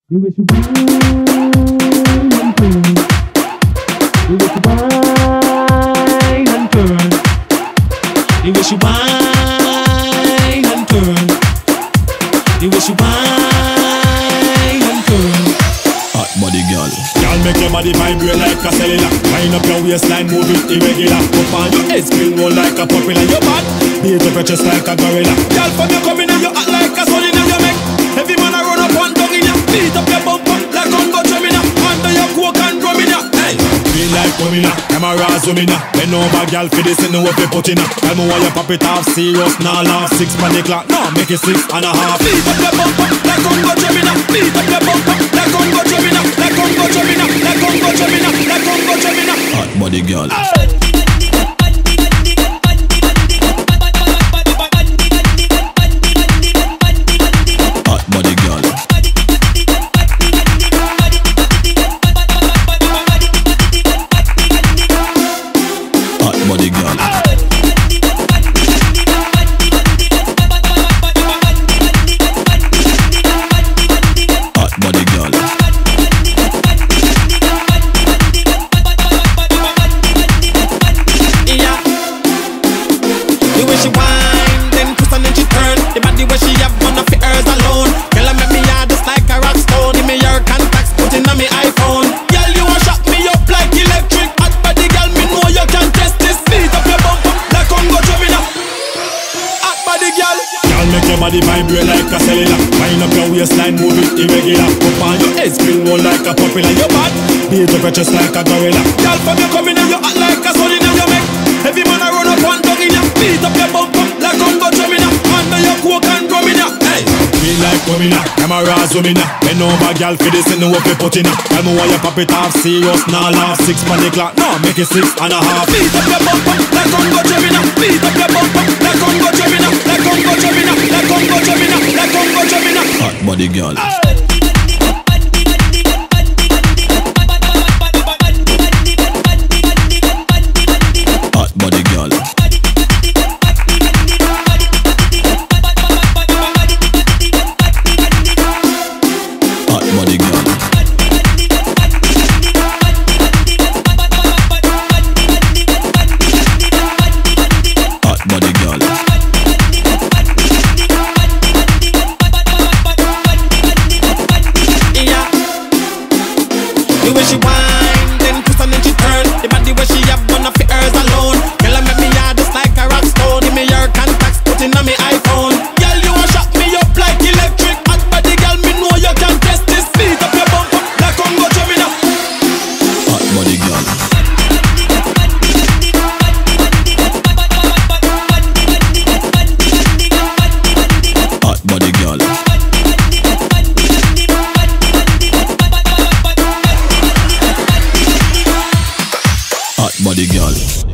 The way she whine and turn, the way she whine and turn, the way she whine and turn, the way she whine and turn. Hot body girl. Girl, make your body vibrate like a cellular. Wind up your waistline, move it irregular. Up on your head, spin roll like a popular. Your bad, beat up your chest like a gorilla. Girl, from your coming in, you act like a soldier. You make heavy man a run up and down in ya. Beat up your bumper like Congo drumming ya. Under your coke and drumming ya. Hey, feel like coming ya, camera zooming ya. Bend over, girl, for this in the way put in ya. Tell me why you pop it off serious, nah laugh. 6 on the clock, nah make it 6 and a half. Beat up your bumper like Congo drumming ya. Beat up your bumper like Congo drumming ya. Like Congo drumming ya. Like Congo drumming ya. Like Congo drumming ya. Hot body girl. She whine, then twist and then she turn. The body where she have one of hers alone. Girl, I make me hard just like a rock stone. Give me your contacts, put in on me iPhone. Girl, you want shock me up like electric. Hot body, girl, me know you can test this. Beat up your bumper like Congo drumming up. Hot body, girl. Girl, make your body vibrate like a cellular. Wind up your waistline, move it irregular. Up on your head, spin roll like a popular. Your bad, beat up your chest like a gorilla. Girl, from your coming in, you act like a soldier. You make heavy man a run up and down in ya. Beat up your bumper like Congo drumming ya. Under your coke and drumming ya. Hey, feel like coming ya, camera zooming ya. Bend over, girl, for this in the way put in ya. Tell me why you pop it off serious, nah laugh. 6 on the clock, nah make it 6 and a half. Beat up your bumper like Congo drumming ya. Beat up your bumper like Congo drumming ya. Like Congo drumming ya. Like Congo drumming ya. Like Congo drumming ya. Hot body girl. Hot body girl. Hot body girl. Hot body girl. Yeah. The way she whine, then twist and then she turn. The body where she have one of hers alone. Girl, I make me hard just like a rock stone. Give me your contacts, put in on me iPhone. Girl, you want shock me up like electric. Hot body, girl, me know you can test this. Beat up your bumper like Congo drumming up. Hot body girl. Hot body girl. Hot body girl.